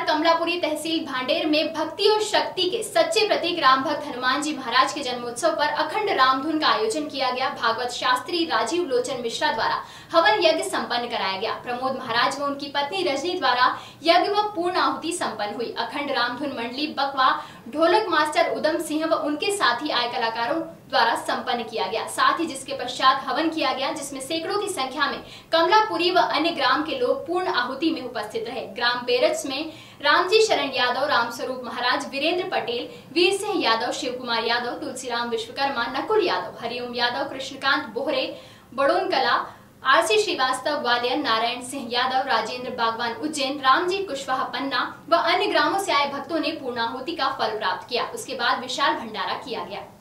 कमलापुरी तहसील भांडेर में भक्ति और शक्ति के सच्चे प्रतीक राम भक्त हनुमान जी महाराज के जन्मोत्सव पर अखंड रामधुन का आयोजन किया गया। भागवत शास्त्री राजीव लोचन मिश्रा द्वारा हवन यज्ञ संपन्न कराया गया। प्रमोद महाराज व उनकी पत्नी रजनी द्वारा यज्ञ व पूर्ण आहुति संपन्न हुई। अखंड रामधुन मंडली बकवा ढोलक मास्टर उदम सिंह व उनके साथी आय कलाकारों द्वारा संपन्न किया गया। साथ ही जिसके पश्चात हवन किया गया, जिसमें सैकड़ों की संख्या में कमलापुरी व अन्य ग्राम के लोग पूर्ण आहुति में उपस्थित रहे। ग्राम पेरच में रामजी शरण यादव, रामस्वरूप महाराज, वीरेंद्र पटेल, वीर सिंह यादव, शिव कुमार यादव, तुलसीराम विश्वकर्मा, नकुल यादव, हरिओम यादव, कृष्णकांत बोहरे, बड़ोन कला, आरसी श्रीवास्तव ग्वालियर, नारायण सिंह यादव, राजेंद्र बागवान उज्जैन, रामजी कुशवाहा पन्ना व अन्य ग्रामों से आए भक्तों ने पूर्णाहुति का फल प्राप्त किया। उसके बाद विशाल भंडारा किया गया।